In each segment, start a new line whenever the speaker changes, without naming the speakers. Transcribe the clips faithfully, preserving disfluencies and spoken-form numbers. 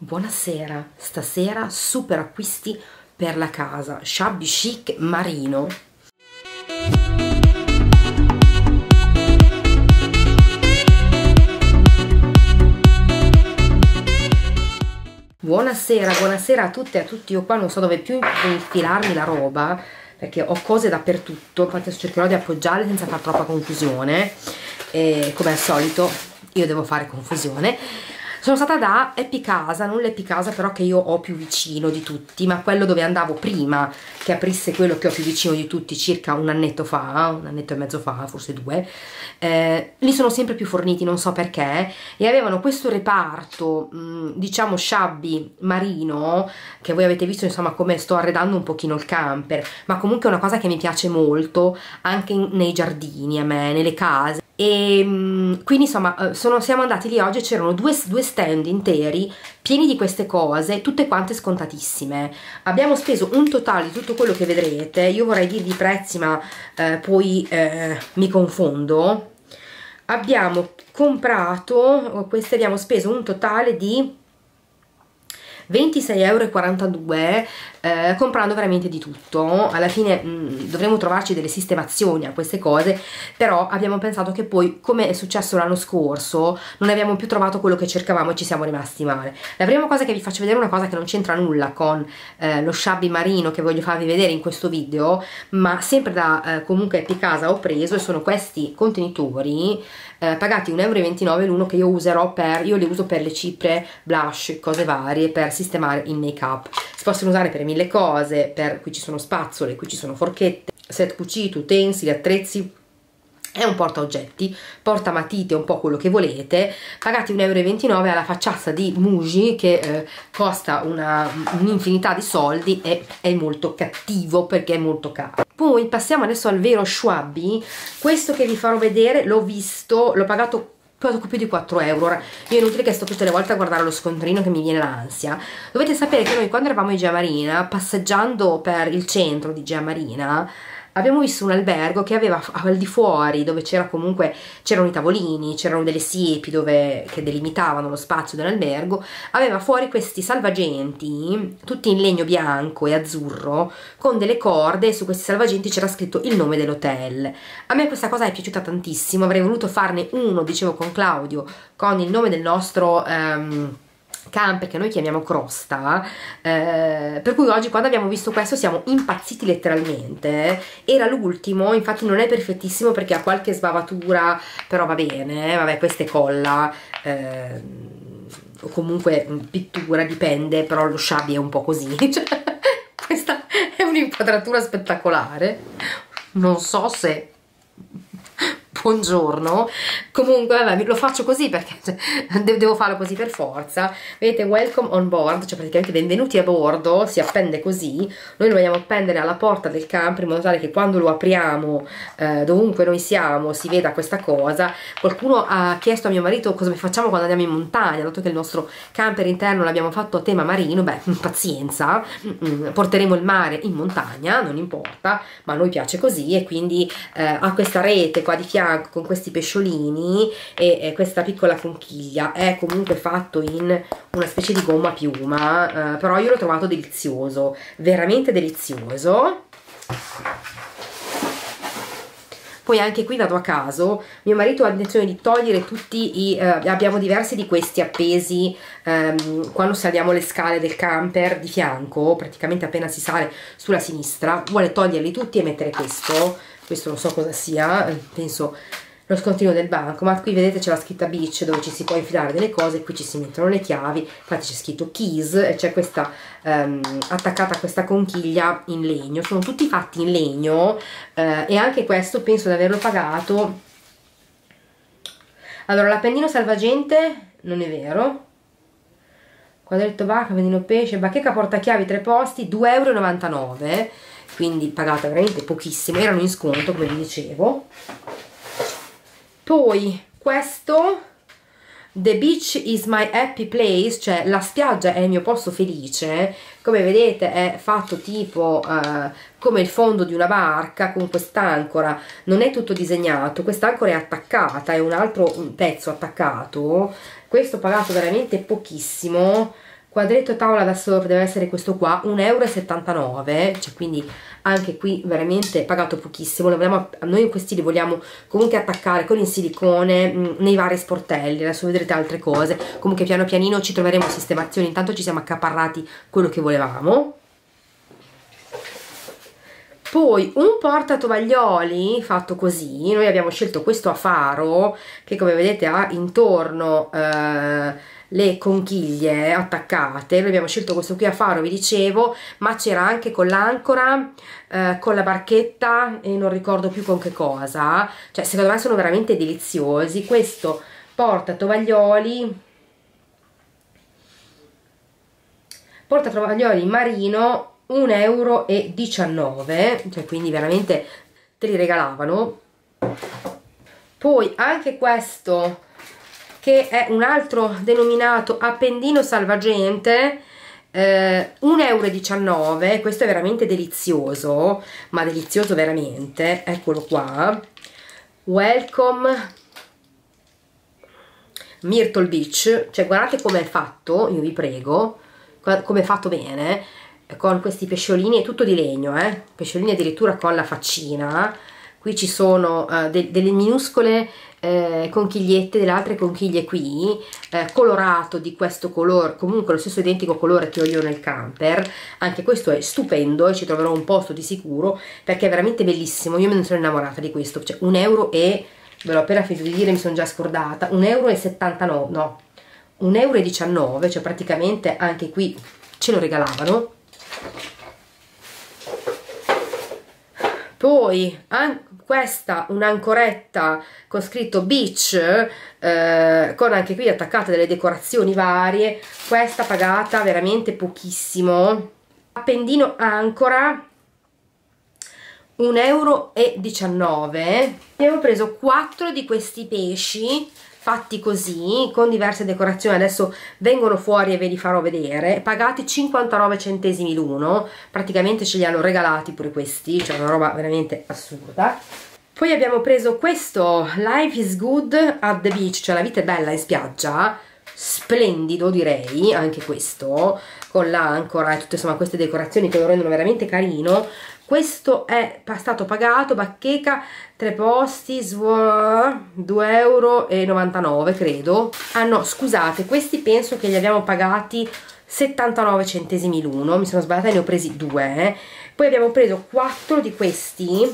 Buonasera, stasera super acquisti per la casa, shabby chic marino. Buonasera, buonasera a tutte e a tutti. Io qua non so dove più infilarmi la roba perché ho cose dappertutto, infatti cercherò di appoggiare senza far troppa confusione e come al solito io devo fare confusione. Sono stata da Epicasa, non l'Epicasa però che io ho più vicino di tutti, ma quello dove andavo prima che aprisse quello che ho più vicino di tutti circa un annetto fa, un annetto e mezzo fa, forse due. Eh, lì sono sempre più forniti, non so perché, e avevano questo reparto, mh, diciamo shabby marino, che voi avete visto insomma come sto arredando un pochino il camper, ma comunque è una cosa che mi piace molto anche in, nei giardini, a me, nelle case. E mh, quindi insomma sono, siamo andati lì oggi e c'erano due, due stand interi pieni di queste cose, tutte quante scontatissime. Abbiamo speso un totale di tutto quello che vedrete, io vorrei dirvi i prezzi ma eh, poi eh, mi confondo. Abbiamo comprato, queste abbiamo speso un totale di ventisei e quarantadue euro, eh, comprando veramente di tutto. Alla fine mh, dovremo trovarci delle sistemazioni a queste cose, però abbiamo pensato che poi, come è successo l'anno scorso, non abbiamo più trovato quello che cercavamo e ci siamo rimasti male. La prima cosa che vi faccio vedere è una cosa che non c'entra nulla con eh, lo shabby marino che voglio farvi vedere in questo video, ma sempre da eh, comunque Epicasa ho preso, e sono questi contenitori eh, pagati un euro e ventinove l'uno, che io userò per, io li uso per le cipre, blush, cose varie, per sistemare il make up. Si possono usare per mille cose, per, qui ci sono spazzole, qui ci sono forchette, set cucito, utensili, attrezzi. È un porta oggetti, porta matite, un po' quello che volete, pagati un euro e ventinove alla facciazza di Muji, che eh, costa un'infinità di soldi e è molto cattivo perché è molto caro. Poi passiamo adesso al vero shabby. Questo che vi farò vedere l'ho visto, l'ho pagato poco più di quattro euro. Ora, io è inutile che sto tutte le volte a guardare lo scontrino che mi viene l'ansia. Dovete sapere che noi quando eravamo in Gea Marina, passeggiando per il centro di Gea Marina, abbiamo visto un albergo che aveva al di fuori, dove c'era comunque, c'erano i tavolini, c'erano delle siepi dove, che delimitavano lo spazio dell'albergo, aveva fuori questi salvagenti, tutti in legno bianco e azzurro, con delle corde, e su questi salvagenti c'era scritto il nome dell'hotel. A me questa cosa è piaciuta tantissimo, avrei voluto farne uno, dicevo con Claudio, con il nome del nostro Um, camper che noi chiamiamo crosta, eh, per cui oggi quando abbiamo visto questo siamo impazziti letteralmente. Era l'ultimo, infatti non è perfettissimo perché ha qualche sbavatura, però va bene, vabbè, questa è colla, eh, o comunque pittura, dipende, però lo shabby è un po' così. Cioè, questa è un'inquadratura spettacolare, non so se... buongiorno, comunque vabbè, lo faccio così perché cioè, devo farlo così per forza. Vedete, welcome on board, cioè praticamente benvenuti a bordo, si appende così. Noi lo vogliamo appendere alla porta del camper in modo tale che quando lo apriamo, eh, dovunque noi siamo, si veda questa cosa. Qualcuno ha chiesto a mio marito cosa facciamo quando andiamo in montagna, dato che il nostro camper interno l'abbiamo fatto a tema marino. Beh, pazienza, porteremo il mare in montagna, non importa, ma a noi piace così, e quindi eh, ha questa rete qua di fianco con questi pesciolini e, e questa piccola conchiglia. È comunque fatto in una specie di gomma piuma, eh, però io l'ho trovato delizioso, veramente delizioso. Poi anche qui vado a caso, mio marito ha intenzione di togliere tutti i, eh, abbiamo diversi di questi appesi ehm, quando saliamo le scale del camper di fianco, praticamente appena si sale sulla sinistra, vuole toglierli tutti e mettere questo. Questo non so cosa sia, penso lo scontrino del banco, ma qui vedete c'è la scritta beach dove ci si può infilare delle cose, qui ci si mettono le chiavi, infatti c'è scritto keys e c'è questa um, attaccata a questa conchiglia in legno. Sono tutti fatti in legno, eh, e anche questo penso di averlo pagato. Allora, l'appendino salvagente non è vero, quadretto bacca, appendino pesce, bacheca portachiavi tre posti, due e novantanove euro, quindi pagata veramente pochissimo, erano in sconto come vi dicevo. Poi questo, The beach is my happy place, cioè la spiaggia è il mio posto felice, come vedete è fatto tipo uh, come il fondo di una barca, con quest'ancora, non è tutto disegnato, quest'ancora è attaccata, è un altro pezzo attaccato. Questo pagato veramente pochissimo, quadretto tavola da surf deve essere questo qua, un euro e settantanove, cioè quindi anche qui veramente pagato pochissimo. Vogliamo, noi questi li vogliamo comunque attaccare con il silicone mh, nei vari sportelli, adesso vedrete altre cose, comunque piano pianino ci troveremo sistemazioni, intanto ci siamo accaparrati quello che volevamo. Poi un portatovaglioli fatto così, noi abbiamo scelto questo a faro che come vedete ha intorno eh, le conchiglie attaccate. Noi abbiamo scelto questo qui a faro, vi dicevo, ma c'era anche con l'ancora, eh, con la barchetta e non ricordo più con che cosa, cioè secondo me sono veramente deliziosi. Questo portatovaglioli portatovaglioli marino un euro e diciannove, cioè quindi veramente te li regalavano. Poi anche questo che è un altro denominato appendino salvagente, eh, un euro e diciannove, questo è veramente delizioso, ma delizioso veramente, eccolo qua. Welcome Myrtle Beach, cioè guardate come è fatto, io vi prego, come è fatto bene, con questi pesciolini, è tutto di legno, eh? Pesciolini addirittura con la faccina. Qui ci sono uh, de delle minuscole eh, conchigliette, delle altre conchiglie qui, eh, colorato di questo colore, comunque lo stesso identico colore che ho io nel camper. Anche questo è stupendo e ci troverò un posto di sicuro perché è veramente bellissimo. Io me ne sono innamorata di questo, cioè un euro e, ve l'ho appena finito di dire, mi sono già scordata, un euro e settantanove, no, un euro e diciannove, cioè praticamente anche qui ce lo regalavano. Poi questa un'ancoretta con scritto beach, eh, con anche qui attaccate delle decorazioni varie, questa pagata veramente pochissimo. Appendino ancora un euro e diciannove. Abbiamo preso quattro di questi pesci fatti così con diverse decorazioni, adesso vengono fuori e ve li farò vedere, pagati cinquantanove centesimi l'uno, praticamente ce li hanno regalati pure questi, cioè una roba veramente assurda. Poi abbiamo preso questo Life is Good at the Beach, cioè la vita è bella in spiaggia, splendido direi, anche questo, con l'ancora e tutte insomma queste decorazioni che lo rendono veramente carino. Questo è stato pagato, bacheca, tre posti, due euro e novantanove credo. Ah no, scusate, questi penso che li abbiamo pagati settantanove centesimi l'uno, mi sono sbagliata e ne ho presi due. Eh. Poi abbiamo preso quattro di questi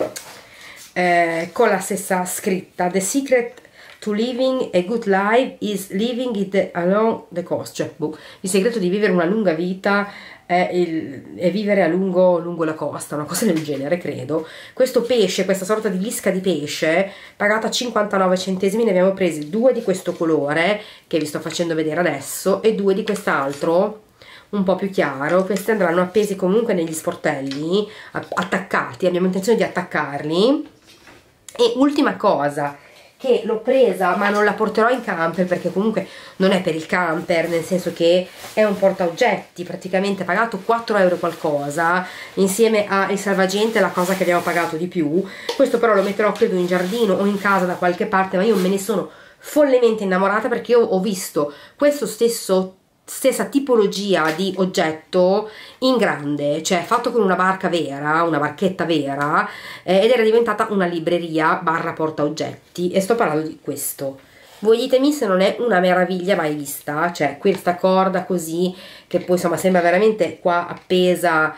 eh, con la stessa scritta: The secret to living a good life is living it along the coast, cioè boh, il segreto di vivere una lunga vita è, il, è vivere a lungo, lungo la costa, una cosa del genere credo. Questo pesce, questa sorta di lisca di pesce pagata cinquantanove centesimi, ne abbiamo presi due di questo colore che vi sto facendo vedere adesso e due di quest'altro un po' più chiaro. Questi andranno appesi comunque negli sportelli, attaccati, abbiamo intenzione di attaccarli. E ultima cosa, che l'ho presa ma non la porterò in camper perché comunque non è per il camper, nel senso che è un portaoggetti, praticamente pagato quattro euro qualcosa, insieme al salvagente la cosa che abbiamo pagato di più. Questo però lo metterò credo in giardino o in casa da qualche parte, ma io me ne sono follemente innamorata perché io ho visto questo stesso stessa tipologia di oggetto in grande, cioè fatto con una barca vera, una barchetta vera, eh, ed era diventata una libreria barra porta oggetti, e sto parlando di questo. Voi ditemi se non è una meraviglia mai vista, cioè questa corda così che poi insomma sembra veramente qua appesa,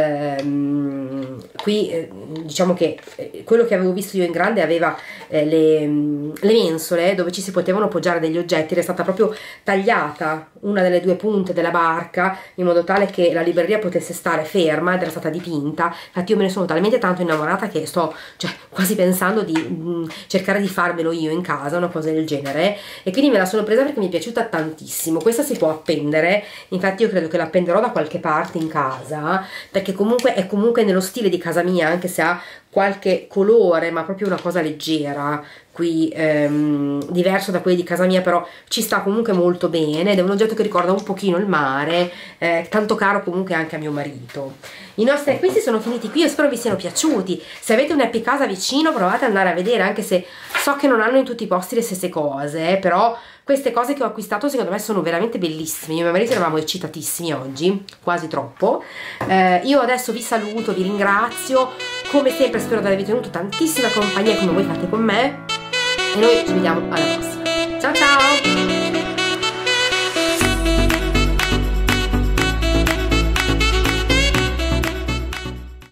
ehm, qui eh, diciamo che eh, quello che avevo visto io in grande aveva eh, le, le mensole dove ci si potevano appoggiare degli oggetti, era stata proprio tagliata una delle due punte della barca in modo tale che la libreria potesse stare ferma ed era stata dipinta. Infatti io me ne sono talmente tanto innamorata che sto cioè, quasi pensando di mh, cercare di farmelo io in casa, una cosa del genere, e quindi me la sono presa perché mi è piaciuta tantissimo. Questa si può appendere, infatti io credo che la appenderò da qualche parte in casa perché comunque è comunque nello stile di casa mia, anche se ha qualche colore ma proprio una cosa leggera, qui ehm, diverso da quelli di casa mia, però ci sta comunque molto bene ed è un oggetto che ricorda un pochino il mare, eh, tanto caro comunque anche a mio marito. I nostri acquisti sono finiti qui, io spero vi siano piaciuti. Se avete un Happy Casa vicino provate ad andare a vedere, anche se so che non hanno in tutti i posti le stesse cose, eh, però queste cose che ho acquistato secondo me sono veramente bellissime. Io e mio marito eravamo eccitatissimi oggi, quasi troppo. Eh, io adesso vi saluto, vi ringrazio, come sempre spero di avervi tenuto tantissima compagnia come voi fate con me e noi ci vediamo alla prossima. Ciao ciao!